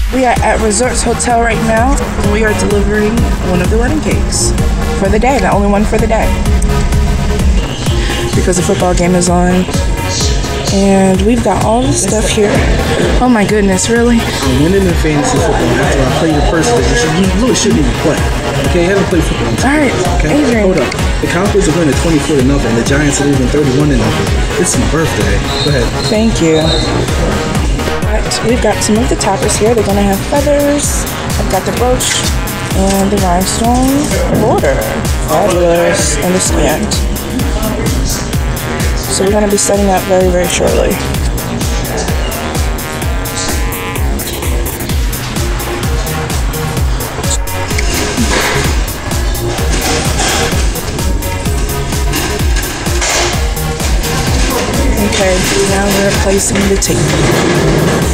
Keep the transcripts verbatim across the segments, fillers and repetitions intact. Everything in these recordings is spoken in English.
We are at Restorts Hotel right now. We are delivering one of the wedding cakes for the day, the only one for the day. Because the football game is on. And we've got all this stuff here. Oh my goodness, really? I'm winning in fantasy football after I play the person that you really shouldn't even play. Okay, you haven't played football. Alright, okay? Adrian. Hold up. The Cowboys are winning twenty-four to nothing. The Giants are losing thirty-one to nothing. It's my birthday. Go ahead. Thank you. Right, we've got some of the toppers here. They're gonna have feathers. I've got the brooch and the rhinestone border. Fabulous. And the stand. So we're going to be setting up very, very shortly. Okay, now we're placing the tape.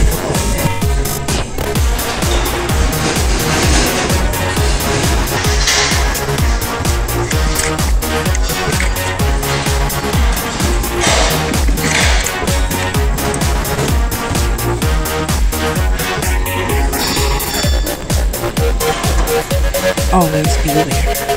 Always be aware.